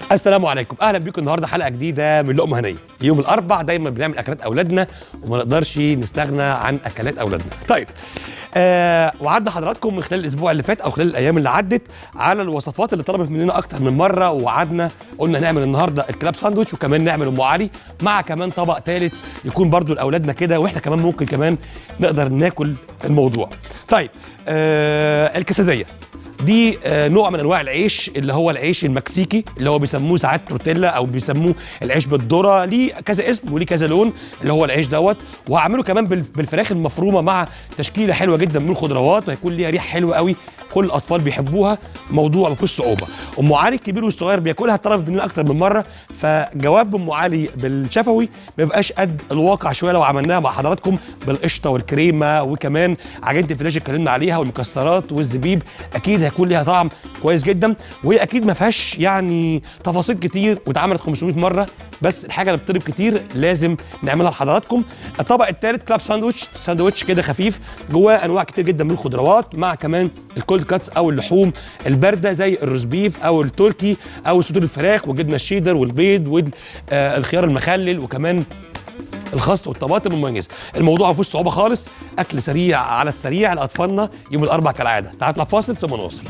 السلام عليكم، اهلا بيكم النهارده حلقه جديده من لقمه هنيه. يوم الاربع دايما بنعمل اكلات اولادنا وما نقدرش نستغنى عن اكلات اولادنا. طيب وعدنا حضراتكم من خلال الاسبوع اللي فات او خلال الايام اللي عدت على الوصفات اللي طلبت مننا اكتر من مره، ووعدنا قلنا نعمل النهارده الكلاب ساندوتش وكمان نعمل ام علي مع كمان طبق ثالث يكون برضو لاولادنا كده، واحنا كمان ممكن كمان نقدر ناكل الموضوع. طيب الكسديه دي نوع من انواع العيش اللي هو العيش المكسيكي اللي هو بيسموه ساعات تورتيلا او بيسموه العيش بالذره، ليه كذا اسم وليه كذا لون اللي هو العيش دوت. وهعمله كمان بالفراخ المفرومه مع تشكيله حلوه جدا من الخضروات، وهيكون ليها ريحه حلوه قوي، كل الاطفال بيحبوها، موضوع ما فيهوش صعوبه. ام علي الكبير والصغير بياكلها، طلبت مننا اكتر من مره، فجواب ام علي بالشفوي ما بيبقاش قد الواقع شويه لو عملناها مع حضراتكم بالقشطه والكريمه وكمان عجينه الفلاش اتكلمنا عليها والمكسرات والزبيب، اكيد هيكون ليها طعم كويس جدا. وهي اكيد ما فيهاش يعني تفاصيل كتير واتعملت 500 مره، بس الحاجه اللي بتطلب كتير لازم نعملها لحضراتكم. الطبق الثالث كلاب ساندوتش كده خفيف، جواه انواع كتير جدا من الخضروات مع كمان الكولد كاتس او اللحوم البارده زي الروز بيف او التركي او صدور الفراخ والجبنه الشيدر والبيض والخيار المخلل وكمان الخس والطماطم المميزه. الموضوع ما فيهوش صعوبه خالص، اكل سريع على السريع لاطفالنا يوم الاربع كالعاده. تعالوا نطلع فاصل ثم نواصل.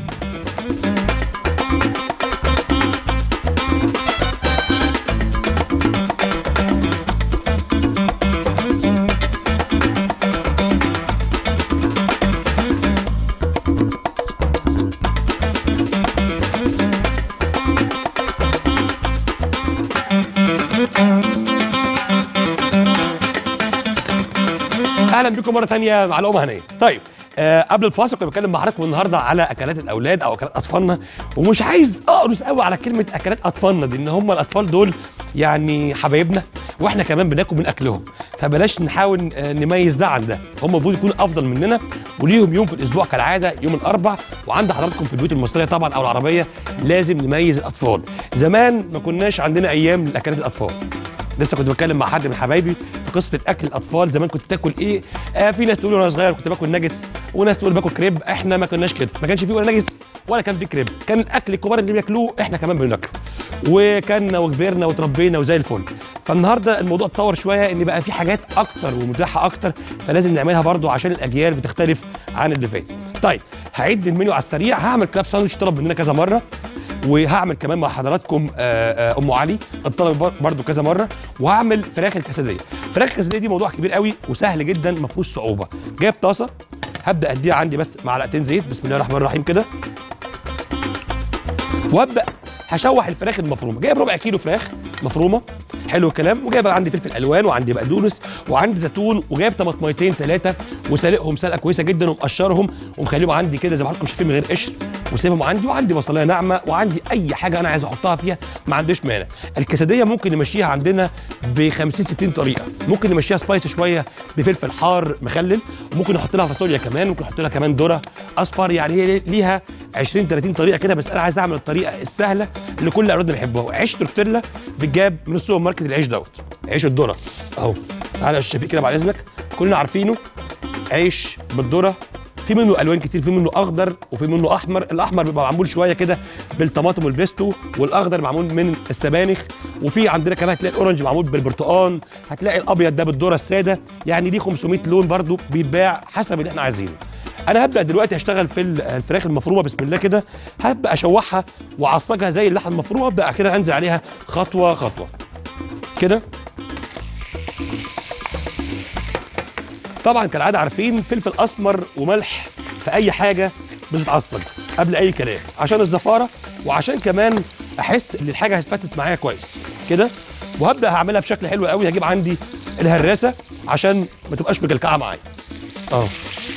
اهلا بكم مره ثانيه مع لقمه هنيه. طيب قبل الفاصل كنت بتكلم مع حضراتكم النهارده على اكلات الاولاد او اكلات اطفالنا، ومش عايز اقرص قوي على كلمه اكلات اطفالنا دي، ان هم الاطفال دول يعني حبايبنا واحنا كمان بناكل من اكلهم، فبلاش نحاول نميز ده عن ده. هم المفروض يكونوا افضل مننا وليهم يوم في الاسبوع كالعاده يوم الاربع، وعند حضراتكم في البيوت المصريه طبعا او العربيه لازم نميز الاطفال. زمان ما كناش عندنا ايام لاكلات الاطفال. لسه كنت بتكلم مع حد من حبايبي في قصه الاكل الاطفال، زمان كنت تاكل ايه؟ في ناس تقول وانا صغير كنت باكل ناجتس، وناس تقول باكل كريب. احنا ما كناش كده، ما كانش فيه ولا ناجتس ولا كان فيه كريب، كان الاكل الكبار اللي بياكلوه احنا كمان بناكله، وكنا وكبرنا وتربينا وزي الفل. فالنهارده الموضوع اتطور شويه، ان بقى في حاجات اكتر ومتاحه اكتر، فلازم نعملها برضو عشان الاجيال بتختلف عن اللي فات. طيب هعد المنيو على السريع. هعمل كلاب ساندوتش طلب مننا كذا مره، وهعمل كمان مع حضراتكم ام علي الطلب برضو كذا مره، وهعمل فراخ الكسديه. فراخ الكسديه دي موضوع كبير قوي وسهل جدا ما فيهوش صعوبه. جايب طاسه، هبدا اديها عندي بس معلقتين زيت، بسم الله الرحمن الرحيم كده، وابدا هشوح الفراخ المفرومه. جايب ربع كيلو فراخ مفرومه، حلو الكلام، وجايب عندي فلفل الوان وعندي بقدونس وعندي زيتون، وجايب طماطميتين ثلاثه وسالقهم سلقه كويسه جدا ومقشرهم ومخليهم عندي كده زي ما حضراتكم شايفين من غير قشر وسيبهم عندي، وعندي بصلايه ناعمه وعندي اي حاجه انا عايز احطها فيها ما عنديش مانع. الكسديه ممكن نمشيها عندنا ب 50 60 طريقه، ممكن نمشيها سبايسي شويه بفلفل حار مخلل، وممكن نحط لها فاصوليا كمان، ممكن نحط لها كمان ذره اصفر، يعني هي ليها 20 30 طريقه كده، بس انا عايز اعمل الطريقه السهله اللي كل اولادنا بيحبوها. عيش تورتيلا بيتجاب من السوبر ماركت، العيش دوت عيش الذره اهو، تعالى يا شفيق كده بعد اذنك، كلنا عارفينه عيش بالذره. في منه الوان كتير، في منه اخضر وفي منه احمر. الاحمر بيبقى معمول شويه كده بالطماطم والبيستو، والاخضر معمول من السبانخ، وفي عندنا كمان هتلاقي الاورنج معمول بالبرتقال، هتلاقي الابيض ده بالذره الساده، يعني ليه 500 لون برضو بيتباع حسب اللي احنا عايزينه. انا هبدا دلوقتي اشتغل في الفراخ المفرومه، بسم الله كده، هبدا اشوحها واعصجها زي اللحمه المفرومه، ابدا كده انزل عليها خطوه خطوه كده. طبعا كالعاده عارفين فلفل اسمر وملح في اي حاجه بتتعصج قبل اي كلام عشان الزفاره، وعشان كمان احس ان الحاجه هتفتت معايا كويس كده. وهبدا هعملها بشكل حلو قوي. هجيب عندي الهراسه عشان ما تبقاش مكلكعه معايا اهو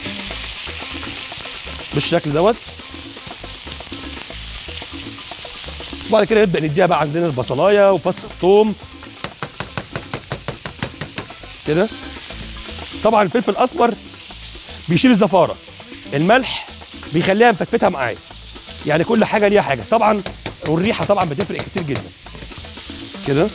بالشكل دوت. وبعد كده نبدا نديها بقى عندنا البصلايه وفص الثوم كده. طبعا الفلفل الاسمر بيشيل الزفاره، الملح بيخليها مفتفتها معايا، يعني كل حاجه ليها حاجه طبعا، والريحه طبعا بتفرق كتير جدا كده.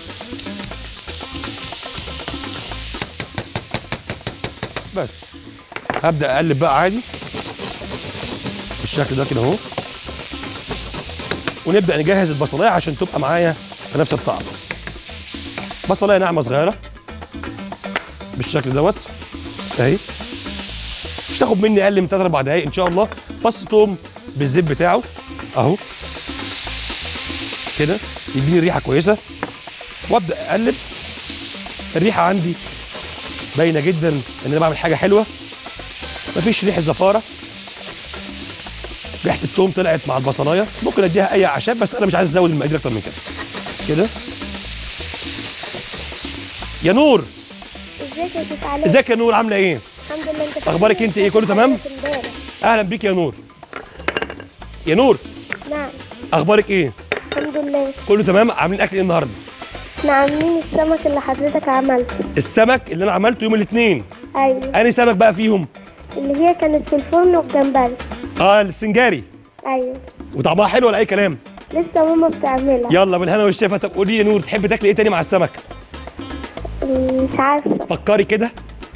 بس هبدا اقلب بقى عادي بالشكل ده كده اهو. ونبدا نجهز البصلايه عشان تبقى معايا بنفس الطعم. بصلايه ناعمه صغيره بالشكل دوت اهي، مش تاخد مني اقل من 3 4 دقايق ان شاء الله. فص ثوم بالزيت بتاعه اهو كده يديني ريحه كويسه، وابدا اقلب. الريحه عندي باينه جدا ان انا بعمل حاجه حلوه، مفيش ريحه زفاره، ريحه الثوم طلعت مع البصلايه. ممكن اديها اي اعشاب بس انا مش عايز ازود المقادير اكتر من كده. كده يا نور. ازيك يا ست علاء؟ ازيك يا نور، عامله ايه؟ الحمد لله. انت اخبارك انت ايه؟ كله تمام؟ اهلا بيك يا نور. يا نور. نعم. اخبارك ايه؟ الحمد لله. كله تمام. عاملين اكل ايه النهارده؟ احنا عاملين السمك اللي حضرتك عملته. السمك اللي انا عملته يوم الاثنين. ايوه. انهي سمك بقى فيهم؟ اللي هي كانت في الفرن والجمبري. السنجاري. ايوه. وطعمها حلو ولا اي كلام؟ لسه ماما بتعملها. يلا بالهنا والشفا. طب قولي يا نور، تحبي تاكلي ايه تاني مع السمك؟ مش عارفه. فكري كده.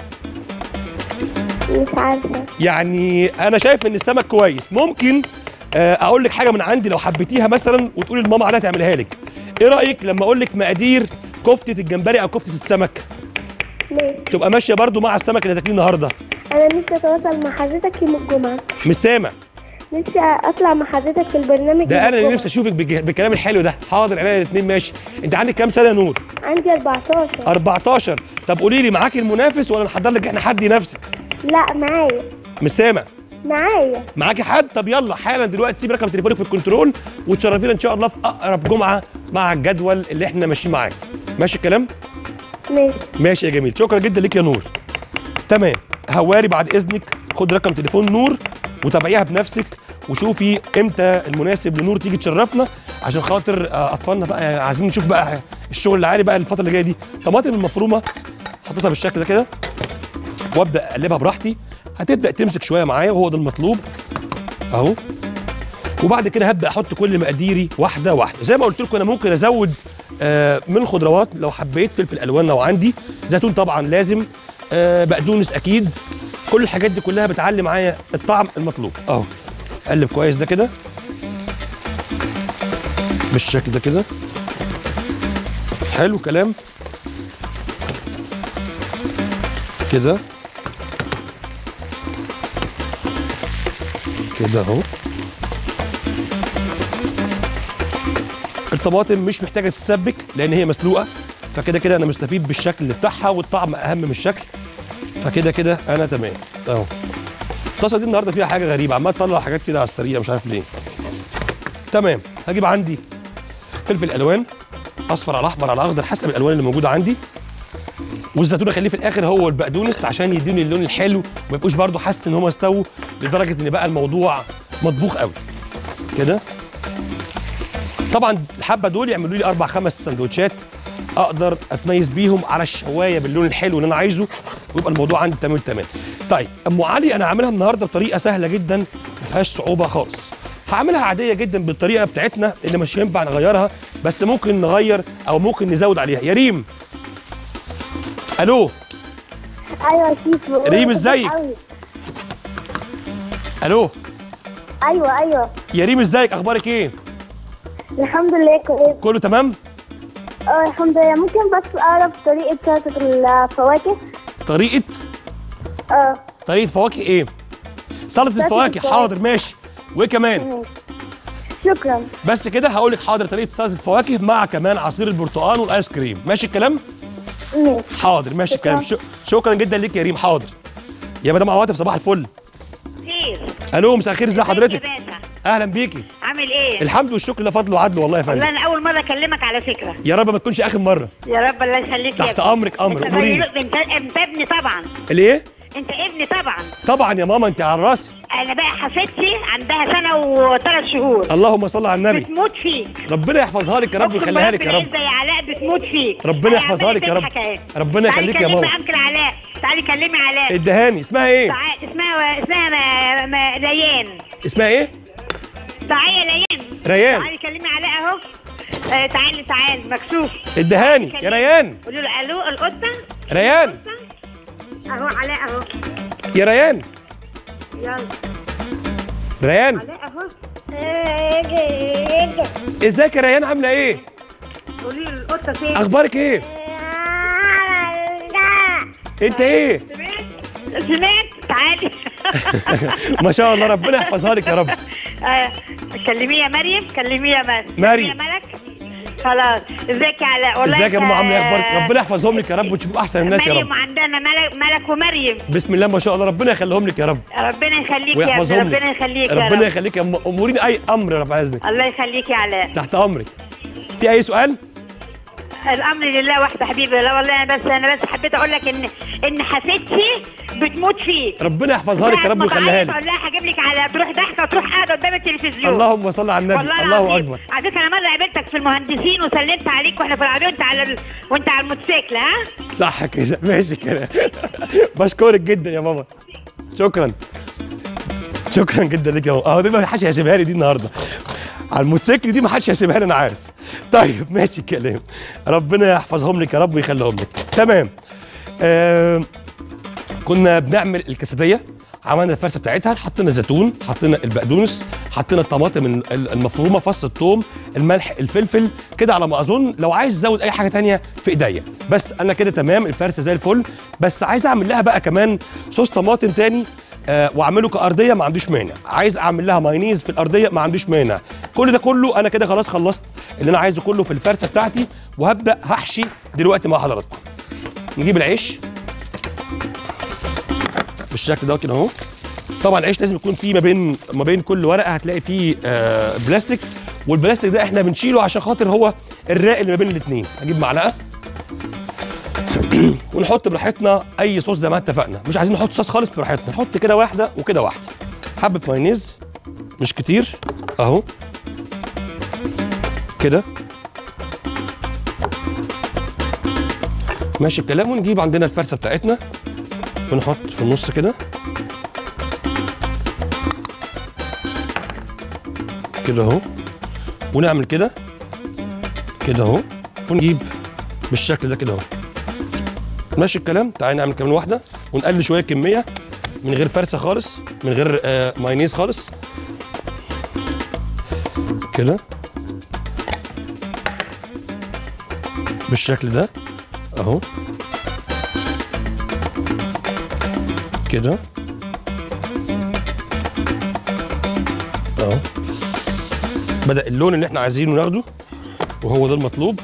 مش عارفه. يعني انا شايف ان السمك كويس. ممكن اقول لك حاجه من عندي لو حبيتيها مثلا وتقولي لماما عليها تعملها لك. ايه رايك لما اقول لك مقادير كفته الجمبري او كفته السمك؟ ماشي. تبقى ماشيه برضو مع السمك اللي هتاكليه النهارده. انا نفسي اتواصل مع حضرتك يوم الجمعه. مش سامع. نفسي اطلع مع حضرتك في البرنامج ده يوم انا اللي الجمعة. نفسي اشوفك بالكلام الحلو ده. حاضر عينيا الاثنين ماشي. انت عندك كام سنه يا نور؟ عندي 14. 14. طب قولي لي، معاكي المنافس ولا نحضر لك احنا حد ينافسك؟ لا معايا. مش سامع. معايا. معاكي حد؟ طب يلا حالا دلوقتي سيب رقم تليفونك في الكنترول وتشرفينا ان شاء الله في اقرب جمعه مع الجدول اللي احنا ماشيين معاه. ماشي الكلام؟ ماشي. ماشي يا جميل. شكرا جدا ليك يا نور. تمام. هواري بعد اذنك خد رقم تليفون نور وتابعيها بنفسك وشوفي امتى المناسب لنور تيجي تشرفنا عشان خاطر اطفالنا بقى عايزين نشوف بقى الشغل العالي بقى الفتره اللي جايه دي. طماطم المفرومه حطيتها بالشكل ده كده وابدا اقلبها براحتي. هتبدا تمسك شويه معايا وهو ده المطلوب اهو. وبعد كده هبدا احط كل مقاديري واحده واحده. زي ما قلت لكم انا ممكن ازود من الخضروات لو حبيت، فلفل الوان لو عندي، زيتون طبعا لازم، بقدونس اكيد. كل الحاجات دي كلها بتعلي معايا الطعم المطلوب اهو. اقلب كويس ده كده بالشكل ده كده. حلو كلام كده كده اهو. الطماطم مش محتاجه تتسبك لان هي مسلوقه، فكده كده انا مستفيد بالشكل بتاعها والطعم اهم من الشكل. فكده كده انا تمام اهو. الطاسه دي النهارده فيها حاجه غريبه، عمال تطلع حاجات كده على السريع مش عارف ليه. تمام. هجيب عندي فلفل الوان اصفر على احمر على اخضر حسب الالوان اللي موجوده عندي، والزيتون اخليه في الاخر هو البقدونس عشان يديني اللون الحلو وما يبقوش برده حاسس ان هم استووا لدرجه ان بقى الموضوع مطبوخ قوي كده. طبعا الحبه دول يعملوا لي 4 5 سندوتشات اقدر اتميز بيهم على الشوايه باللون الحلو اللي انا عايزه ويبقى الموضوع عندي تمام تمام. طيب ام علي انا عاملها النهارده بطريقه سهله جدا ما فيهاش صعوبه خالص. هعملها عاديه جدا بالطريقه بتاعتنا اللي مش هينفع نغيرها، بس ممكن نغير او ممكن نزود عليها. يا ريم. الو. ايوه يا شيف. ريم ازيك؟ الو. ايوه. يا ريم ازيك؟ اخبارك ايه؟ الحمد لله كويس. كله تمام؟ الحمد لله. ممكن بس اعرف طريقه سلطه الفواكه؟ طريقه فواكه ايه؟ سلطه الفواكه. حاضر ماشي. وايه كمان؟ شكرا. بس كده هقول لك حاضر طريقه سلطه الفواكه مع كمان عصير البرتقال والايس كريم. ماشي الكلام؟ ماشي. حاضر ماشي الكلام. شكرا جدا ليك يا ريم. حاضر. يا مدام عواطف صباح الفل. خير. الو مساء الخير. ازي حضرتك؟ يا باشا. اهلا بيكي. عامل ايه؟ الحمد والشكر لله فضل وعدل والله يا فندم. والله انا اول مره اكلمك على فكره. يا رب ما تكونش اخر مره. يا رب الله يخليك. تحت امرك امر. اموريني. انت ابني طبعا. الايه؟ انت ابني طبعا. طبعا يا ماما انت على راسي. انا بقى حفيدتي عندها 1 سنة و3 شهور. اللهم صل على النبي. بتموت فيك. ربنا يحفظها لك يا رب ويخليها لك يا رب. زي علاء بتموت فيك. ربنا يحفظها لك يا رب. ربنا يخليك يا ماما. تعالي كلمي علاء. تعالي كلمي علاء. ادهاني. اسمها ايه؟ اسمها ريان. اسمها ايه؟ تعالي ريان. تعالي كلمي علاء اهو. تعالي مكسوف. ادهاني يا ريان. قولوا له الو القطه. ريان. اهو علاء اهو. يا ريان. يلا ريان. علاء اهو. ازيك يا ريان عامله ايه؟ قولي له القطه فين؟ اخبارك ايه؟ انت ايه؟ سمعت تعالي. ما شاء الله ربنا يحفظها لك يا رب. كلميه يا مريم، كلميه يا مريم. مريم. يا ملك. خلاص. ازيك يا علاء؟ والله ازيك يا ماما عامله ايه اخبارك؟ ربنا يحفظهم لك يا رب وتشوفوا احسن الناس يا مريم رب. وعندنا ملك ومريم. بسم الله ما شاء الله ربنا يخليهم لك يا رب. ربنا يخليك يا ابني، ويحفظهم لك. ربنا يخليك يا ربنا رب. يخليك يا امورين اي امر يا رب عايزني. الله يخليك يا علاء. تحت امرك. في اي سؤال؟ الامر لله وحده حبيبي. لا والله انا بس حبيت اقول لك ان حفيدتي بتموت فيك. ربنا يحفظها لك يا رب ويخليها لك. اقول لها هجيب لك على تروح ضحكه وتروح قاعده قدام التلفزيون. اللهم صل على النبي. والله الله العظيم. اكبر. على فكره انا مره قابلتك في المهندسين وسلمت عليك واحنا في العربيه وانت على الموتوسيكل. ها صح كده ماشي كده. بشكرك جدا يا ماما. شكرا جدا لك يا ماما. اهو دي ما حدش هيسيبها لي دي النهارده على الموتوسيكل، دي ما حدش هيسيبها لي انا عارف. طيب ماشي الكلام. ربنا يحفظهم لك يا رب ويخليهم لك. تمام. كنا بنعمل الكاساتيه، عملنا الفرشه بتاعتها، حطينا الزيتون، حطينا البقدونس، حطينا الطماطم المفرومه، فص الثوم، الملح، الفلفل، كده على ما اظن. لو عايز تزود اي حاجه تانية في ايديا، بس انا كده تمام. الفرشه زي الفل، بس عايز اعمل لها بقى كمان صوص طماطم تاني واعمله كارضيه، ما عنديش مانع. عايز اعمل لها مايونيز في الارضيه، ما عنديش مانع. كل ده كله انا كده خلاص خلصت اللي انا عايزه كله في الفرشه بتاعتي، وهبدا هحشي دلوقتي مع حضراتكم. نجيب العيش بالشكل ده كده اهو. طبعا العيش لازم يكون فيه ما بين كل ورقه هتلاقي فيه بلاستيك، والبلاستيك ده احنا بنشيله عشان خاطر هو الراق اللي ما بين الاثنين. هجيب معلقه ونحط براحتنا اي صوص زي ما اتفقنا. مش عايزين نحط صوص خالص، براحتنا نحط كده واحده وكده واحده. حبه مايونيز مش كتير اهو كده ماشي الكلام. ونجيب عندنا الفرشه بتاعتنا ونحط في النص كده اهو، ونعمل كده اهو، ونجيب بالشكل ده كده اهو. ماشي الكلام. تعالى نعمل كمان واحده ونقلل شويه كميه من غير فرشه خالص، من غير مايونيز خالص كده بالشكل ده اهو كده اهو. بدأ اللون اللي احنا عايزينه ناخده، وهو ده المطلوب.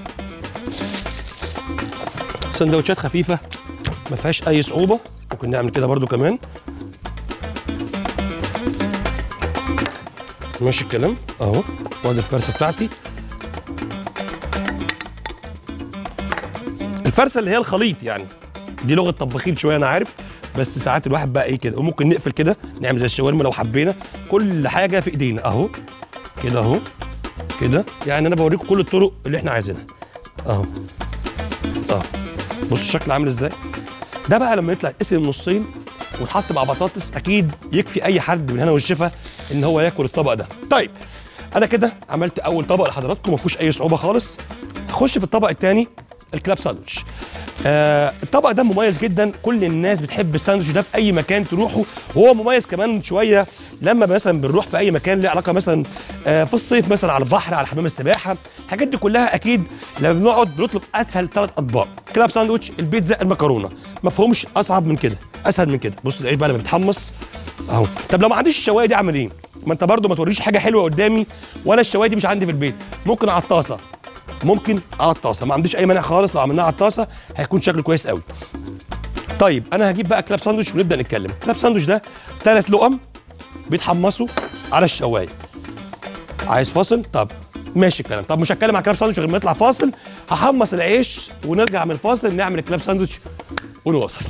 سندوتشات خفيفه ما فيهاش اي صعوبه. ممكن نعمل كده برضو كمان. ماشي الكلام اهو. وادي الفرشه بتاعتي، الفرشه اللي هي الخليط يعني. دي لغه طباخين شويه انا عارف، بس ساعات الواحد بقى ايه كده. وممكن نقفل كده نعمل زي الشاورما لو حبينا. كل حاجه في ايدينا اهو كده اهو كده. يعني انا بوريكم كل الطرق اللي احنا عايزينها اهو. بصوا الشكل عامل ازاي. ده بقى لما يطلع يتقسم نصين ويتحط مع بطاطس، اكيد يكفي اي حد من هنا والشفا ان هو ياكل الطبق ده. طيب انا كده عملت اول طبق لحضراتكم، ما فيهوش اي صعوبه خالص. هخش في الطبق الثاني، الكلاب ساندوتش. الطبق ده مميز جدا، كل الناس بتحب الساندوتش ده في اي مكان تروحوا. وهو مميز كمان شويه لما مثلا بنروح في اي مكان له علاقه مثلا في الصيف مثلا على البحر، على حمام السباحه، الحاجات دي كلها اكيد لما بنقعد بنطلب اسهل 3 اطباق: كلاب ساندوتش، البيتزا، المكرونه. ما فيهمش اصعب من كده، اسهل من كده. بص العيش بقى لما بيتحمص اهو. طب لو ما عنديش الشوايه دي اعمل ايه؟ ما انت برده ما توريش حاجه حلوه قدامي، وانا الشوايه دي مش عندي في البيت. ممكن على الطاسه، ما عنديش اي مانع خالص. لو عملناها على الطاسه هيكون شكله كويس قوي. طيب انا هجيب بقى كلاب ساندوتش ونبدا نتكلم. كلاب ساندوتش ده 3 لقم بيتحمصوا على الشوايه. عايز فاصل؟ طب ماشي الكلام. طب مش هتكلم على كلاب ساندوتش غير ما يطلع فاصل. هحمص العيش ونرجع من الفاصل نعمل الكلاب ساندوتش ونواصل.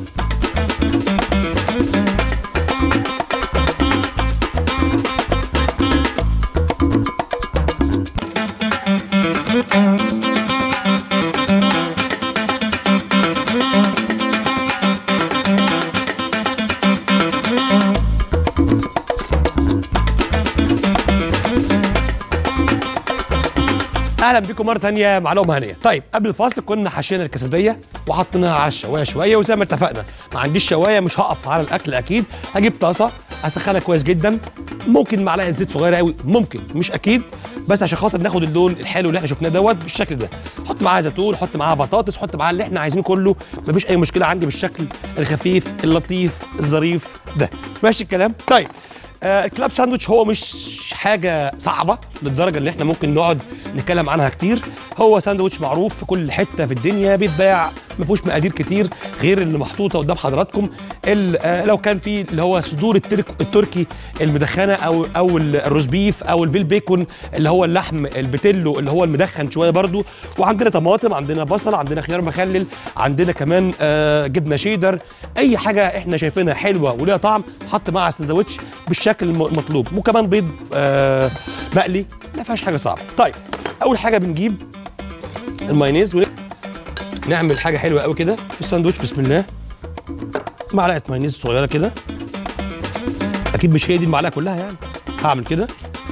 اهلا بكم مره ثانيه مع لقمه هنيه. طيب قبل الفاصل كنا حشينا الكاسديه وحطيناها على الشوايه شويه، وزي ما اتفقنا ما عنديش شوايه مش هقف على الاكل اكيد. هجيب طاسه اسخنها كويس جدا، ممكن معلقه زيت صغيره قوي، ممكن مش اكيد، بس عشان خاطر ناخد اللون الحلو اللي احنا شفناه دوت بالشكل ده. حط معاها زيتون، حط معاها بطاطس، حط معاها اللي احنا عايزينه كله، مفيش اي مشكله عندي بالشكل الخفيف اللطيف الظريف ده. ماشي الكلام؟ طيب الكلاب ساندوتش هو مش حاجه صعبه للدرجه اللي احنا ممكن نقعد نتكلم عنها كتير. هو ساندوتش معروف في كل حته في الدنيا، بيتباع، ما فيهوش مقادير كتير غير اللي محطوطه قدام حضراتكم. لو كان في اللي هو صدور التركي المدخنه او الروز بيف او الفيل بيكون اللي هو اللحم البتلو اللي هو المدخن شويه برده، وعندنا طماطم، عندنا بصل، عندنا خيار مخلل، عندنا كمان جبنه شيدر، اي حاجه احنا شايفينها حلوه وليها طعم تحط مع الساندوتش بالشكل المطلوب، وكمان بيض مقلي، ما فيهاش حاجه صعبه. طيب اول حاجه بنجيب المايونيز ونعمل حاجه حلوه قوي كده في الساندوتش. بسم الله، معلقه مايونيز صغيره كده، اكيد مش هي دي المعلقه كلها يعني، هعمل كده.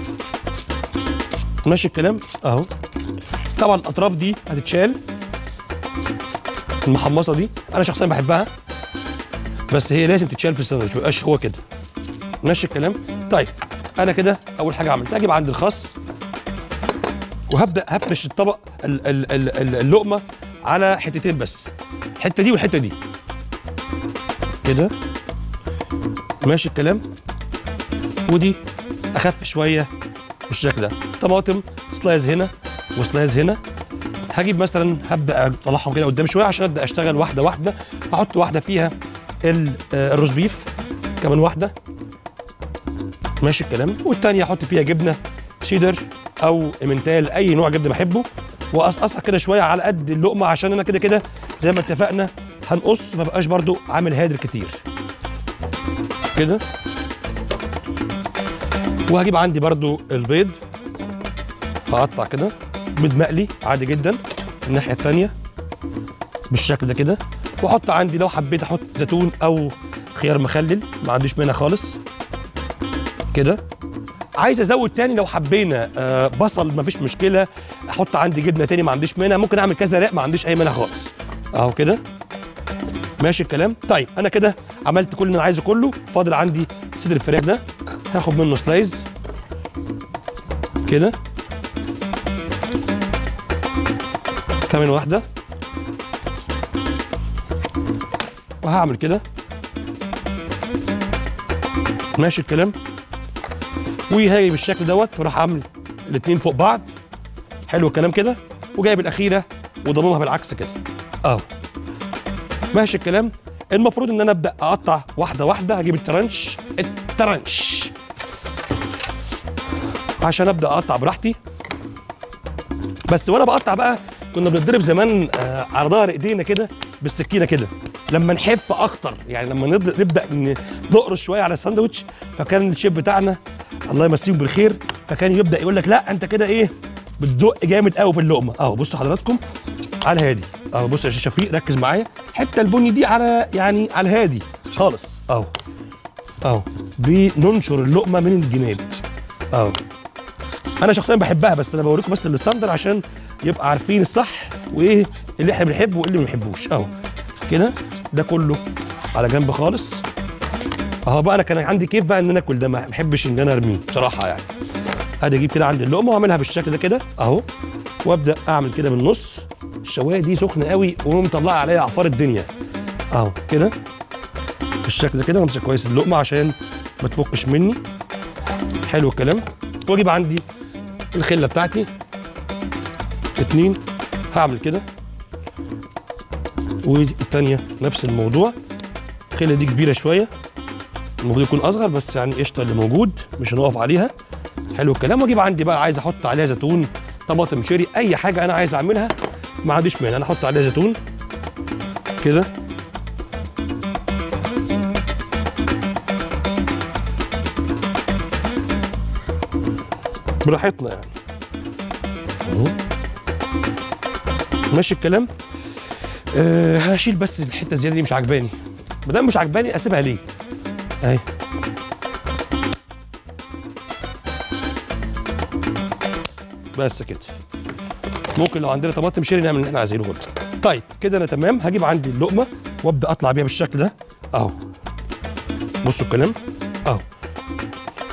ماشي الكلام اهو. طبعا الاطراف دي هتتشال، المحمصه دي انا شخصيا بحبها، بس هي لازم تتشال في الساندوتش، ما يبقاش هو كده. ماشي الكلام؟ طيب انا كده اول حاجه عملتها اجيب عند الخس وهبدا هفرش الطبق اللقمه على حتتين بس، الحته دي والحته دي كده. ماشي الكلام؟ ودي اخف شويه بالشكل ده، طماطم سلايز هنا وسلايز هنا. هجيب مثلا هبدا اطلعهم كده قدام شويه عشان ابدا اشتغل واحده واحده. هحط واحده فيها الروز بيف، كمان واحده. ماشي الكلام؟ والتانيه احط فيها جبنه شيدر او امنتال، اي نوع جبنه بحبه، واقصقصها كده شويه على قد اللقمه، عشان انا كده كده زي ما اتفقنا هنقص، فمبقاش برضو عامل هادر كتير كده. وهجيب عندي برضو البيض، هقطع كده بيض مقلي عادي جدا الناحيه الثانيه بالشكل ده كده. واحط عندي لو حبيت احط زيتون او خيار مخلل، ما عنديش مانع خالص كده. عايز ازود تاني لو حبينا بصل، مفيش مشكله، احط عندي جبنه تاني ما عنديش مانع، ممكن اعمل كذا رق، ما عنديش اي مانع خالص اهو كده. ماشي الكلام؟ طيب انا كده عملت كل اللي انا عايزه كله، فاضل عندي صدر الفراخ ده، هاخد منه سلايز كده، كمان واحده، وهعمل كده. ماشي الكلام؟ وهاجي بالشكل دوت وراح اعمل الاثنين فوق بعض، حلو الكلام كده، وجايب الاخيره وضممها بالعكس كده اهو. ماشي الكلام؟ المفروض ان انا ابدا اقطع واحده واحده، هجيب الترنش عشان ابدا اقطع براحتي. بس وانا بقطع بقى كنا بنضرب زمان على ظهر ايدينا كده بالسكينه كده لما نحف اكتر، يعني لما نبدا نقرص شويه على الساندوتش. فكان الشيف بتاعنا الله يمسيه بالخير فكان يبدا يقول لك لا انت كده ايه بتدق جامد قوي في اللقمه اهو. بصوا حضراتكم على هادي اهو، بص يا شفيق ركز معايا، الحته البني دي على يعني على هادي خالص اهو اهو، بننشر اللقمه من الجناب اهو. انا شخصيا بحبها، بس انا بوريكم بس الستاندر عشان يبقى عارفين الصح وايه اللي احنا بنحبه وايه اللي ما بنحبوش اهو كده. ده كله على جنب خالص اهو. بقى انا كان عندي كيف بقى ان انا اكل ده، ما بحبش ان انا ارميه بصراحه يعني. ادي اجيب كده عند اللقمه واعملها بالشكل ده كده اهو، وابدا اعمل كده بالنص. الشوايه دي سخنه قوي ومطلعه عليها اعفار الدنيا اهو كده بالشكل ده كده، وامسك كويس اللقمه عشان ما تفكش مني. حلو الكلام. واجيب عندي الخله بتاعتي اتنين، هعمل كده، والتانيه نفس الموضوع. الخله دي كبيره شويه، المفروض يكون اصغر، بس يعني قشطه اللي موجود مش هنقف عليها. حلو الكلام. واجيب عندي بقى عايز احط عليها زيتون، طماطم شيري، اي حاجه انا عايز اعملها ما عنديش مانع، انا احط عليها زيتون كده براحتنا يعني اهو. ماشي الكلام. هشيل بس الحته الزياده دي مش عجباني، ما دام مش عجباني اسيبها ليه اهي. بس كده. ممكن لو عندنا طماطم شيري نعمل اللي احنا عايزينه برضه. طيب كده انا تمام. هجيب عندي اللقمه وابدا اطلع بيها بالشكل ده اهو. بصوا الكلام اهو.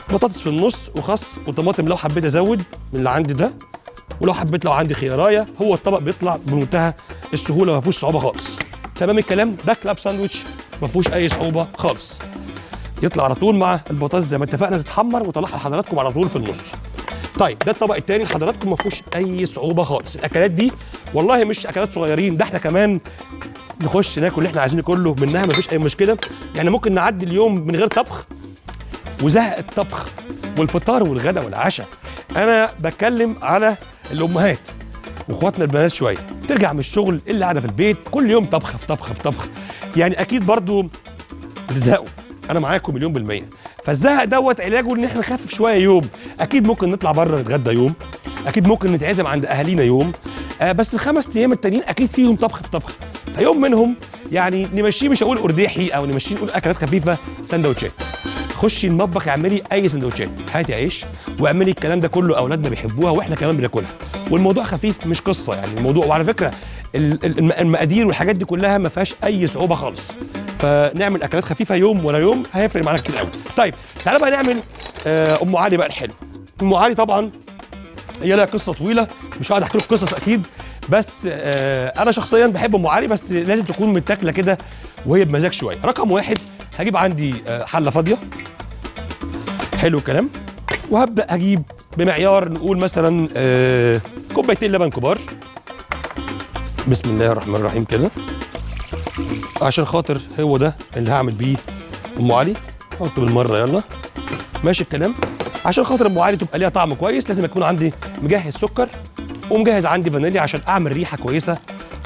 بطاطس في النص وخس وطماطم لو حبيت ازود من اللي عندي ده، ولو حبيت لو عندي خيارايه. هو الطبق بيطلع بمنتهى السهوله ما فيهوش صعوبه خالص. تمام الكلام. ده كلاب ساندويتش ما فيهوش اي صعوبه خالص. يطلع على طول مع البطاطس زي ما اتفقنا تتحمر وطلعها لحضراتكم على طول في النص. طيب ده الطبق الثاني لحضراتكم ما فيهوش اي صعوبه خالص. الاكلات دي والله مش اكلات صغيرين، ده احنا كمان نخش ناكل اللي احنا عايزينه كله منها ما فيش اي مشكله. يعني ممكن نعدي اليوم من غير طبخ وزهق الطبخ والفطار والغدا والعشاء. انا بتكلم على الامهات واخواتنا البنات شويه، ترجع من الشغل اللي قاعده في البيت كل يوم طبخه في طبخه في طبخه، يعني اكيد برضو بتزهقوا. انا معاكم مليون بالميه. فالزهق دوت علاجه ان احنا نخفف شويه يوم. اكيد ممكن نطلع بره نتغدى يوم، اكيد ممكن نتعزم عند اهالينا يوم، بس ال5 ايام التانيين اكيد فيهم طبخ في طبخ. فيوم منهم يعني نمشيه، مش هقول قرديحي او نمشيه نقول اكلات خفيفه، سندوتشات. خشي المطبخ اعملي اي سندوتشات، هاتي عيش واعملي الكلام ده كله، اولادنا بيحبوها واحنا كمان بناكلها، والموضوع خفيف مش قصه يعني الموضوع. وعلى فكره المقادير والحاجات دي كلها ما فيهاش اي صعوبه خالص. فنعمل اكلات خفيفه يوم ولا يوم هيفرق معانا كتير قوي. طيب تعالى بقى نعمل ام علي بقى الحلو. ام علي طبعا هي لها قصه طويله، مش هقعد احكي لكم قصص اكيد، بس انا شخصيا بحب ام علي، بس لازم تكون متاكله كده وهي بمزاج شويه. رقم واحد هجيب عندي حله فاضيه، حلو الكلام، وهبدا اجيب بمعيار نقول مثلا كوبايتين لبن كبار. بسم الله الرحمن الرحيم كده، عشان خاطر هو ده اللي هعمل بيه ام علي. حطه بالمره يلا، ماشي الكلام. عشان خاطر ام علي تبقى ليها طعم كويس لازم يكون عندي مجهز سكر ومجهز عندي فانيليا عشان اعمل ريحه كويسه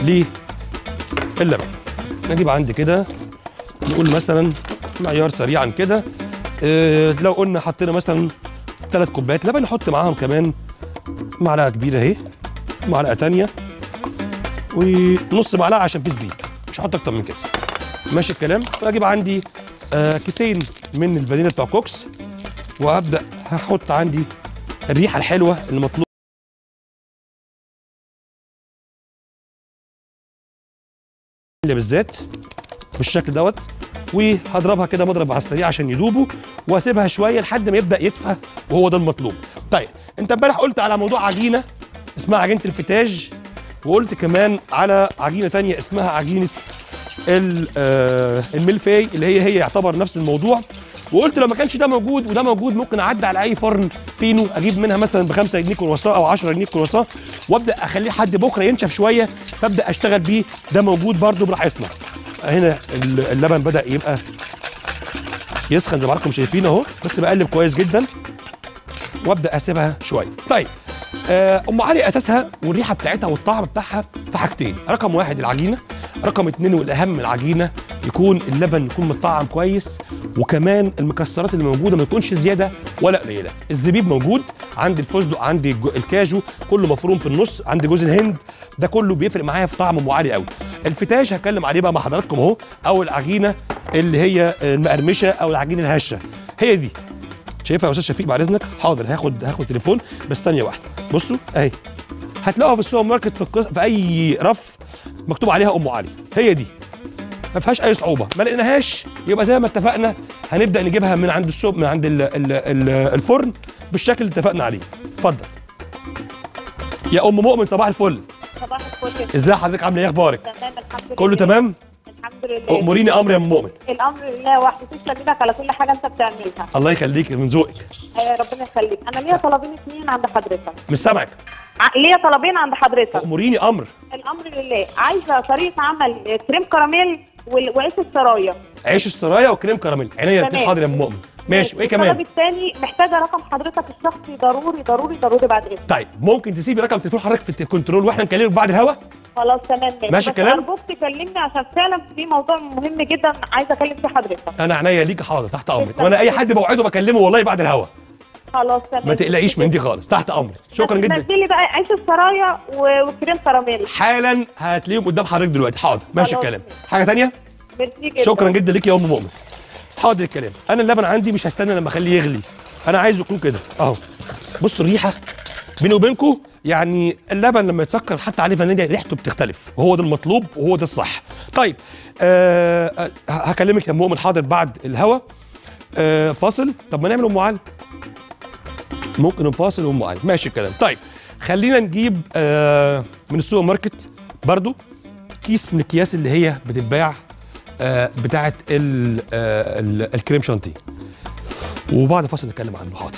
للبن. نجيب عندي كده نقول مثلا معيار سريعا كده، لو قلنا حطينا مثلا 3 كوبايات لبن نحط معاهم كمان معلقه كبيره اهي، معلقه ثانيه، ونص معلقه عشان في زبيب، مش هحط اكتر من كده. ماشي الكلام. واجيب عندي كيسين من الفانيليا بتوع كوكس، وابدا هحط عندي الريحه الحلوه المطلوبه بالذات بالشكل دوت، وهضربها كده مضرب على السريع عشان يدوبوا، واسيبها شويه لحد ما يبدا يدفى، وهو ده المطلوب. طيب انت امبارح قلت على موضوع عجينه اسمها عجينه الفتاج، وقلت كمان على عجينه ثانيه اسمها عجينه الملفاي اللي هي يعتبر نفس الموضوع، وقلت لو ما كانش ده موجود وده موجود ممكن اعدي على اي فرن فينو اجيب منها مثلا ب5 جنيه كرواسون او 10 جنيه كرواسون، وابدا اخليه لحد بكره ينشف شويه فابدا اشتغل بيه. ده موجود برده براحتنا. هنا اللبن بدا يبقى يسخن زي ما حضراتكم شايفين اهو، بس بقلب كويس جدا وابدا اسيبها شويه. طيب ام علي اساسها والريحه بتاعتها والطعم بتاعها في حاجتين، رقم واحد العجينه، رقم 2 والاهم من العجينه يكون اللبن يكون متطعم كويس، وكمان المكسرات اللي موجوده ما يكونش زياده ولا قليله. الزبيب موجود عندي، الفستق عندي، الكاجو كله مفروم في النص، عندي جوز الهند، ده كله بيفرق معايا في طعم ام علي قوي. الفتاش هتكلم عليه بقى مع حضراتكم اهو، او العجينه اللي هي المقرمشه او العجينه الهشه، هي دي. شايفها يا استاذ شفيق بعد اذنك؟ حاضر، هاخد تليفون بس ثانيه واحده. بصوا اهي هتلاقوها في السوبر ماركت في اي رف مكتوب عليها ام علي، هي دي ما فيهاش اي صعوبه. ما لقيناهاش يبقى زي ما اتفقنا هنبدا نجيبها من عند السوق، من عند الفرن بالشكل اللي اتفقنا عليه. اتفضل يا ام مؤمن، صباح الفل. صباح الفل. ازاي حضرتك، عامله ايه، اخبارك؟ تمام الحمد لله. كله تمام الحمد لله. اموريني امر يا ام مؤمن. الامر لله وحده، تسلم ايدك على كل حاجه انت بتعملها. الله يخليك، من ذوقك. ربنا يخليك. انا ليا طلبين 2 عند حضرتك. مش سامعك. ليا طلبين عند حضرتك. اموريني امر. الامر لله. عايزه طريقه عمل كريم كراميل وعيش السرايا. عيش السرايا وكريم كراميل، عينيا الاثنين. حاضر يا ام مؤمن. ماشي، وايه كمان؟ الطلب الثاني محتاجه رقم حضرتك الشخصي ضروري ضروري ضروري بعد اذنك. طيب ممكن تسيبي رقم تليفون حضرتك في الكنترول واحنا نكلمك بعد الهوا؟ خلاص تمام ماشي الكلام؟ ارجوك تكلمني عشان فعلا في موضوع مهم جدا عايزه اكلم فيه حضرتك. انا عينيا ليك، حاضر، تحت امرك، وانا اي حد بوعده بكلمه والله بعد الهوا. خلاص تمام، ما تقلقيش من دي خالص، تحت امرك. شكرا جدا. نزلي لي بقى عيش السرايا وكريم كراميل حالا هتلاقيهم قدام حضرتك دلوقتي. حاضر، ماشي الكلام. حاجه ثانيه؟ ميرسي جدا. شكرا جدا ليك يا ام مؤمن. حاضر الكلام. انا اللبن عندي مش هستنى لما اخليه يغلي، انا عايزه يكون كده اهو. بصوا الريحه بيني وبينكم، يعني اللبن لما يتسكر حتى عليه فانيليا ريحته بتختلف، وهو ده المطلوب وهو ده الصح. طيب هكلمك يا ام مؤمن حاضر بعد الهوا. فاصل. طب ما نعمل ام علي، ممكن نفاصل ام علي، ماشي الكلام. طيب خلينا نجيب من السوبر ماركت برضو كيس من الاكياس اللي هي بتتباع بتاعه الكريم شانتيه، وبعد فاصل نتكلم عنه. حاضر.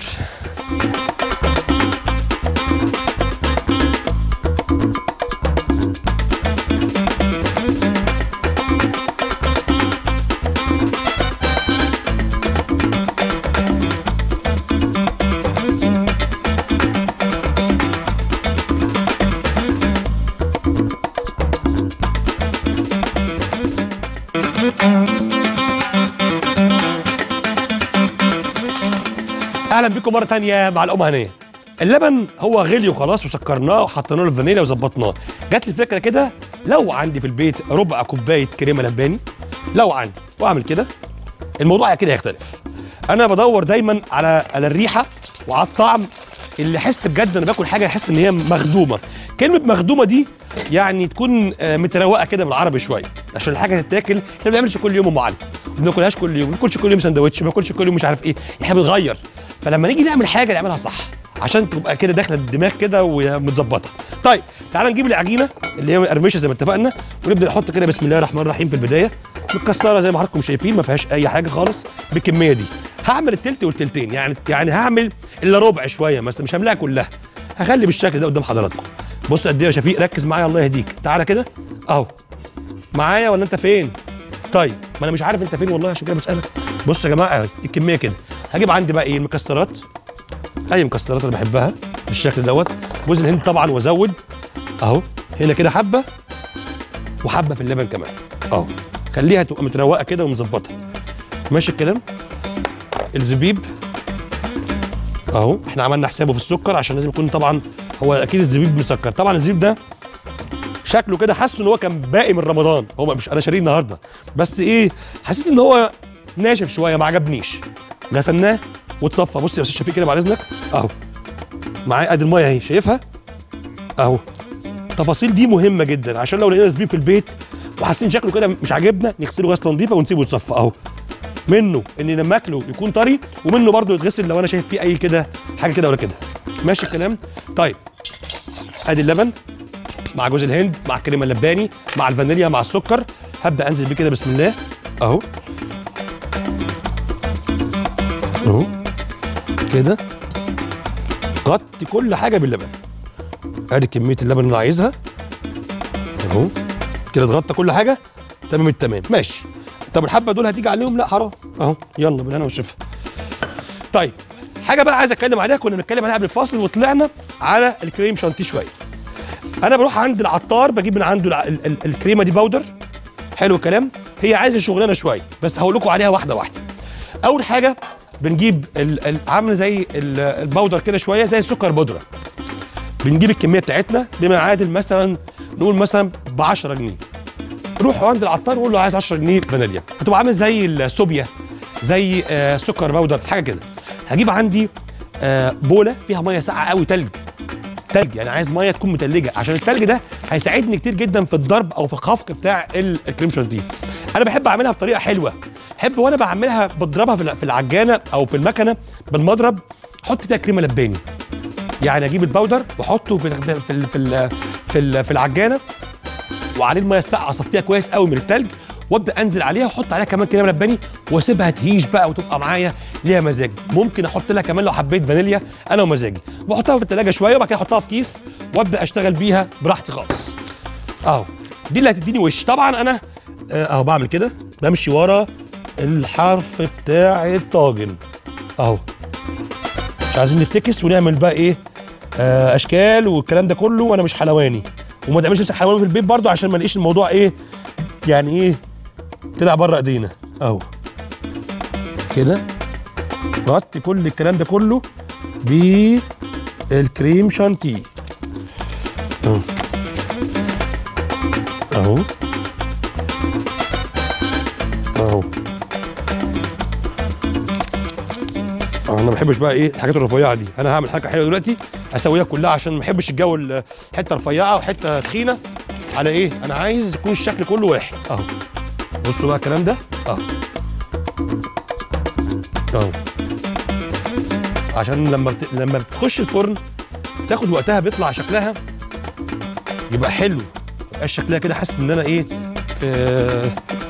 اهلا بكم مره ثانيه مع الام هنيه. اللبن هو غلي وخلاص وسكرناه وحطينا له الفانيليا وظبطناه. جات لي فكره كده، لو عندي في البيت ربع كوبايه كريمه لباني، لو عندي واعمل كده، الموضوع كده هيختلف. انا بدور دايما على الريحه وعلى الطعم اللي احس بجد انا باكل حاجه احس ان هي مخدومه. كلمه مخدومه دي يعني تكون متروقه كده بالعربي شويه، عشان الحاجه تتاكل. احنا ما بنعملش كل يوم ام علي، ما بناكلهاش كل يوم، ما بناكلش كل يوم سندوتش، ما بناكلش كل يوم مش عارف ايه، احنا بنغير. فلما نيجي نعمل حاجه نعملها صح عشان تبقى كده داخله الدماغ كده ومتظبطه. طيب تعالى نجيب العجينه اللي هي مقرمشه زي ما اتفقنا، ونبدا نحط كده بسم الله الرحمن الرحيم في البدايه، متكسره زي ما حضراتكم شايفين، ما فيهاش اي حاجه خالص بالكميه دي. هعمل التلت والتلتين، يعني هعمل الا ربع شويه مثلا، مش هملاها كلها، هخلي بالشكل ده قدام حضراتكم. بص قد ايه يا شفيق، ركز معايا الله يهديك. تعالى كده اهو معايا ولا انت فين؟ طيب ما انا مش عارف انت فين والله، عشان كده بسالك. بص يا جماعه الكميه كده، هجيب عندي بقى ايه المكسرات، اي مكسرات انا بحبها بالشكل دوت، جوز الهند طبعا، وازود اهو هنا كده حبه وحبه في اللبن كمان اهو، خليها تبقى متروقه كده ومظبطه. ماشي الكلام. الزبيب اهو، احنا عملنا حسابه في السكر عشان لازم يكون طبعا هو اكيد الزبيب مسكر. طبعا الزبيب ده شكله كده حاسه ان هو كان باقي من رمضان، هو مش انا شاريه النهارده، بس ايه حسيت ان هو ناشف شويه ما عجبنيش، غسلناه واتصفى. بص يا استاذ شفيق كده بعد اذنك اهو معايا، ادي الميه اهي شايفها اهو. التفاصيل دي مهمه جدا عشان لو لقينا زبيب في البيت وحاسين شكله كده مش عاجبنا نغسله غسله نظيفه ونسيبه يتصفى اهو. منه ان لما اكله يكون طري، ومنه برده يتغسل لو انا شايف فيه اي كده حاجه كده ولا كده. ماشي الكلام. طيب ادي اللبن مع جوز الهند مع الكريمه اللباني مع الفانيليا مع السكر، هبدا انزل بيه كده بسم الله اهو اهو كده، غطي كل حاجه باللبن. ادي كميه اللبن اللي انا عايزها اهو كده، اتغطى كل حاجه تمام التمام. ماشي. طب الحبه دول هتيجي عليهم؟ لا حرام اهو، يلا بالهنا والشفا. طيب حاجه بقى عايز اتكلم عليها، كنا بنتكلم عليها قبل الفاصل وطلعنا على الكريم شانتيه شويه. انا بروح عند العطار بجيب من عنده الكريمه دي باودر، حلو الكلام. هي عايزه شغلانه شويه بس هقول لكم عليها واحده واحده. اول حاجه بنجيب عامله زي الباودر كده شويه زي السكر بودره، بنجيب الكميه بتاعتنا بما يعادل مثلا نقول مثلا ب 10 جنيه. روحوا عند العطار وقول له عايز 10 جنيه فانيليا، هتبقى عامل زي السوبيا زي سكر باودر حاجه كده. هجيب عندي بوله فيها ميه ساقعه قوي، تلج يعني عايز ميه تكون متلجه عشان التلج ده هيساعدني كتير جدا في الضرب او في الخفق بتاع الكريم شانتيه. انا بحب اعملها بطريقه حلوه، بحب وانا بعملها بضربها في العجانه او في المكنه بالمضرب، احط فيها كريمه لباني. يعني اجيب الباودر واحطه في العجانه وعليه الميه الساقعه اصفيها كويس قوي من التلج، وابدا انزل عليها واحط عليها كمان كريمه لباني واسيبها تهيش بقى وتبقى معايا ليها مزاج. ممكن احط لها كمان لو حبيت فانيليا انا ومزاجي، واحطها في الثلاجه شويه وبعد كده احطها في كيس وابدا اشتغل بيها براحتي خالص. اهو دي اللي هتديني وش. طبعا انا اهو بعمل كده، بمشي ورا الحرف بتاع الطاجن اهو، مش عايزين نفتكس ونعمل بقى ايه اشكال والكلام ده كله، وانا مش حلواني وما تعملش نفسك حلواني في البيت برضه عشان ما نلاقيش الموضوع ايه يعني ايه طلع بره ايدينا اهو كده. غطي كل الكلام ده كله بالكريم شانتيه اهو اهو اهو. انا ما بحبش بقى ايه الحاجات الرفيعه دي، انا هعمل حاجه حلوه دلوقتي اسويها كلها عشان ما بحبش الجو حته رفيعه وحته تخينه على ايه، انا عايز يكون الشكل كله واحد اهو. بصوا بقى الكلام ده اهو اهو، عشان لما بتخش الفرن تاخد وقتها بيطلع شكلها يبقى حلو، ميبقاش شكلها كده حاسس ان انا ايه في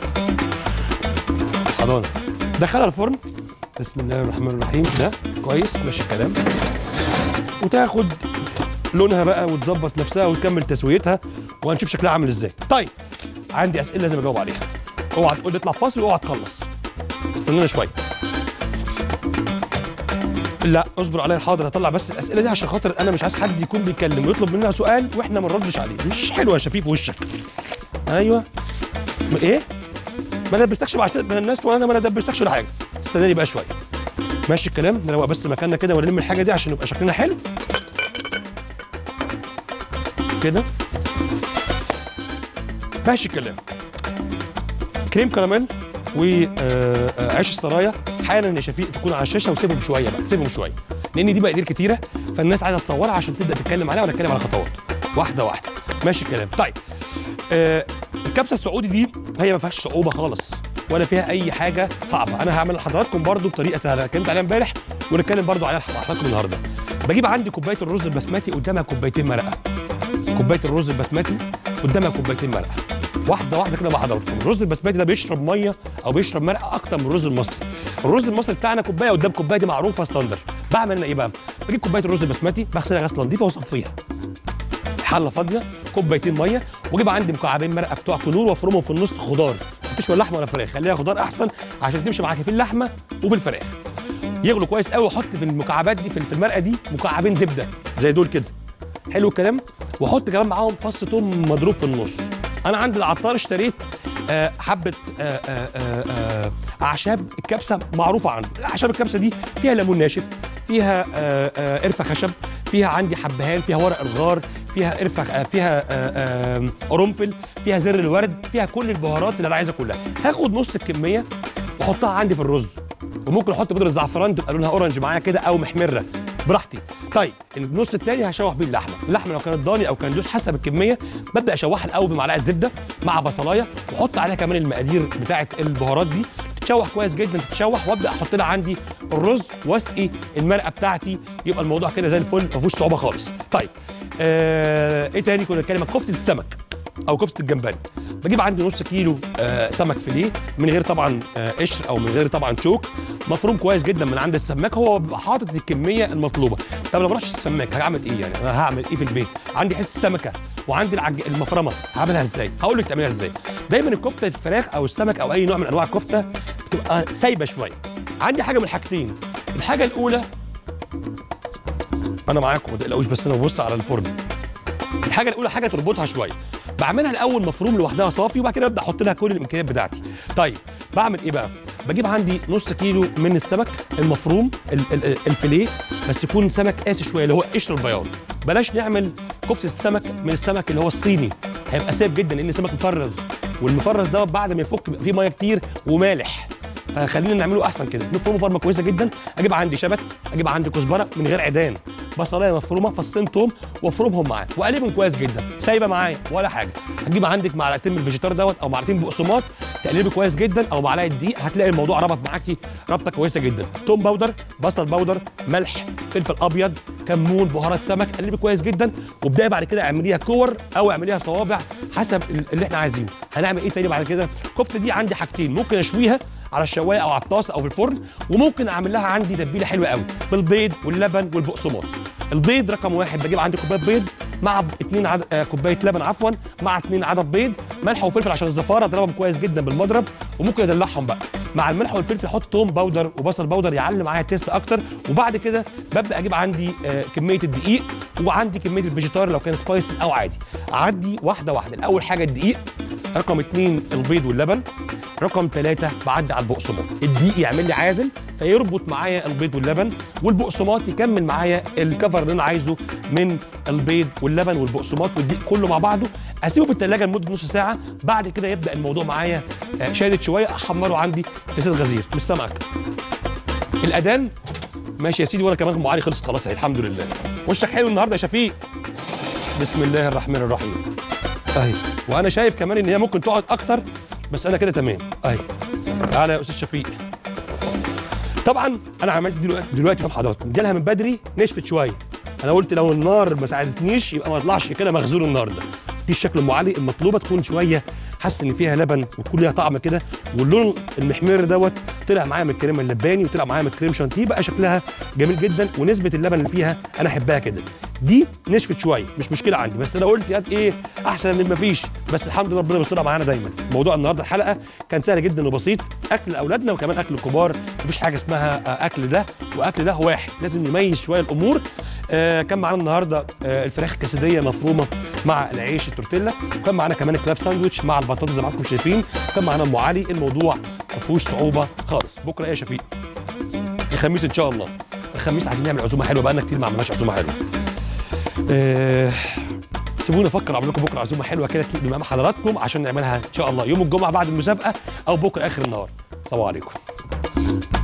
حضانه. دخلها الفرن بسم الله الرحمن الرحيم. ده كويس ماشي الكلام، وتاخد لونها بقى وتظبط نفسها وتكمل تسويتها، وهنشوف شكلها عامل ازاي. طيب عندي اسئله لازم اجاوب عليها. اوعى تقول لي اطلع فاصل واوعى تخلص، استنانا شويه. لا اصبر عليا، حاضر هطلع بس الاسئله دي عشان خاطر انا مش عايز حد يكون بيتكلم ويطلب مننا سؤال واحنا ما نردش عليه، مش حلوه يا شفيف وشك. ايوه ايه؟ ما دبستكش مع الناس وانا ما دبستكش ولا حاجه، استناني بقى شويه. ماشي الكلام، نروق بس مكاننا كده ونلم الحاجه دي عشان يبقى شكلنا حلو كده. ماشي الكلام. كريم كراميل وعيش السرايا حالا يا شفيق تكون على الشاشه، وسيبهم شويه بقى، سيبهم شويه لان دي مقادير كتيره فالناس عايزه تصورها عشان تبدا تتكلم عليها ونتكلم على خطوات واحده واحده. ماشي الكلام. طيب الكبسه السعودي دي هي ما فيهاش صعوبه خالص ولا فيها اي حاجه صعبه. انا هعمل لحضراتكم برده بطريقه سهله اتكلمت عليها امبارح ونتكلم برده عليها مع حضراتكم النهارده. بجيب عندي كوبايه الرز البسمتي قدامها كوبايتين مرقه، كوبايه الرز البسمتي قدامها كوبايتين مرقه، واحده واحده كده مع حضراتكم. الرز البسمتي ده بيشرب ميه او بيشرب مرقه اكتر من الرز المصري. الرز المصري بتاعنا كوبايه قدام كوبايه، دي معروفه ستاندر. بعمل انا ايه بقى؟ بجيب كوبايه الرز البسمتي بغسلها غسله نظيفه واصفيها، حله فاضيه، كوبايتين ميه، واجيب عندي مكعبين مرقه بتوع كنور وافرمهم في النص خضار، ما تحطش ولا لحمه ولا فراخ، خليها خضار احسن عشان تمشي معاك في اللحمه وفي الفراخ. يغلوا كويس قوي، واحط في المكعبات دي في المرقه دي مكعبين زبده زي دول كده. حلو الكلام. واحط كمان معاهم فص ثوم مضروب في النص. انا عند العطار اشتريت حبه اعشاب الكبسه معروفه عنده. اعشاب الكبسه دي فيها ليمون ناشف، فيها قرفه خشب، فيها عندي حبهان، فيها ورق الغار، فيها قرفه، فيها قرنفل، فيها زر الورد، فيها كل البهارات اللي انا عايزها كلها. هاخد نص الكميه واحطها عندي في الرز، وممكن احط بودره زعفران تبقى لونها اورنج معايا كده او محمره براحتي. طيب النص الثاني هشوح بيه اللحمه لو كانت ضاني او كان دوس حسب الكميه. ببدا اشوحها الاول بمعلقه زبده مع بصلايه، واحط عليها كمان المقادير بتاعه البهارات دي، تتشوح كويس جدا، تتشوح، وابدا احط لها عندي الرز واسقي المرقه بتاعتي، يبقى الموضوع كده زي الفل ما فيهوش صعوبه خالص. طيب ايه تاني كنا بنتكلم؟ كفته السمك او كفته الجمبري. بجيب عندي نص كيلو سمك فيليه من غير طبعا قشر او من غير طبعا شوك، مفروم كويس جدا من عند السماك، هو بيبقى حاطط الكميه المطلوبه. طب لو ما رحتش السماك هعمل ايه يعني؟ انا هعمل ايه في البيت؟ عندي حته سمكه وعندي المفرمه، هعملها ازاي؟ هقول لك تعملها ازاي. دايما الكفته الفراخ او السمك او اي نوع من انواع الكفته بتبقى سايبه شويه. عندي حاجه من الحاجتين. الحاجه الاولى، انا معاكم ما تقلقوش بس انا ببص على الفرن. الحاجه الاولى حاجه تربطها شويه، بعملها الاول مفروم لوحدها صافي، وبعد كده ابدا احط لها كل الامكانيات بتاعتي. طيب بعمل ايه بقى؟ بجيب عندي نص كيلو من السمك المفروم الفيليه، بس يكون سمك قاسي شويه اللي هو قشر البياض. بلاش نعمل كفته السمك من السمك اللي هو الصيني، هيبقى سايب جدا لان السمك مفرز، والمفرز ده بعد ما يفك بيبقى فيه ميه كتير ومالح، فخلينا نعمله احسن كده، نفرمه فرمه كويسه جدا. اجيب عندي شبت، اجيب عندي كزبره من غير عيدان، بصلايه مفرومه، فصين توم، وافرمهم معاه واقلبهم كويس جدا، سايبه معايا ولا حاجه. هتجيب عندك معلقتين من الفيجيتار دوت او معلقتين بقسماط، تقلبي كويس جدا، او معلقه دقيق، هتلاقي الموضوع ربط معاكي ربطه كويسه جدا. توم باودر، بصل باودر، ملح، فلفل ابيض، كمون، بهارات سمك، قلبي كويس جدا، وابداي بعد كده اعمليها كور او اعمليها صوابع حسب اللي احنا عايزينه. هنعمل ايه تاني بعد كده؟ الكفته دي عندي حاجتين، ممكن اشويها على الشوايه او على الطاسه او في الفرن، وممكن اعمل لها عندي تتبيله حلوه قوي بالبيض واللبن والبقسماط. البيض رقم واحد، بجيب عندي كوبايه بيض مع 2 كوبايه لبن عفوا مع 2 عدد بيض، ملح وفلفل عشان الزفاره، اضربهم كويس جدا بالمضرب، وممكن ادلعهم بقى مع الملح والفلفل، احط توم باودر وبصل باودر يعلي معايا التيست اكتر. وبعد كده ببدا اجيب عندي كميه الدقيق، وعندي كميه الفيجيتار لو كان سبايسي او عادي، اعدي واحده واحده. الاول حاجه الدقيق، رقم 2 البيض واللبن، رقم 3 بعدي على البقسماط. الدقيق يعمل لي عازل فيربط معايا البيض واللبن، والبقسماط يكمل معايا الكفر اللي انا عايزه من البيض واللبن والبقسماط والدقيق كله مع بعضه. اسيبه في الثلاجه لمده نص ساعه، بعد كده يبدا الموضوع معايا شادد شويه، احمره عندي في زيت غزير. مش سامعك الاذان؟ ماشي يا سيدي، وانا كمان معاري خلصت خلاص الحمد لله. وشك حلو النهارده يا شفيق. بسم الله الرحمن الرحيم. اهي، وانا شايف كمان ان هي ممكن تقعد اكتر، بس انا كده تمام. اهي، تعالى يا استاذ شفيق. طبعا انا عملت دلوقتي مع حضراتكم جالها من بدري نشفت شويه. انا قلت لو النار ما ساعدتنيش يبقى ما يطلعش كده مخزون النهارده. دي الشكل ام علي المطلوبه تكون شويه حاسس ان فيها لبن وتكون ليها طعم كده، واللون المحمر دوت طلع معايا من الكريمه اللباني وطلع معايا من الكريم شانتيه، بقى شكلها جميل جدا ونسبه اللبن اللي فيها انا احبها كده. دي نشفت شويه مش مشكله عندي، بس انا قلت ياد ايه احسن من ما فيش، بس الحمد لله ربنا بيسترها معانا دايما. موضوع النهارده الحلقه كان سهل جدا وبسيط، اكل اولادنا وكمان اكل الكبار، مفيش حاجه اسمها اكل ده واكل ده واحد، لازم نميز شويه الامور. كان معانا النهارده الفراخ الكاسديه مفرومه مع العيش التورتيلا، وكان معانا كمان الكلاب ساندويتش مع البطاطس زي ما حضراتكم شايفين، وكان معانا ام علي. الموضوع ما فيهوش صعوبه خالص. بكره ايه يا شفيق؟ الخميس ان شاء الله. الخميس عايزين نعمل عزومه حلوه، بقالنا كتير ما عملناش عزومه حلوه. سيبوني افكر اعمل لكم بكره عزومه حلوه كده تليق بمقام حضراتكم عشان نعملها ان شاء الله يوم الجمعه بعد المسابقه او بكره اخر النهار. السلام عليكم.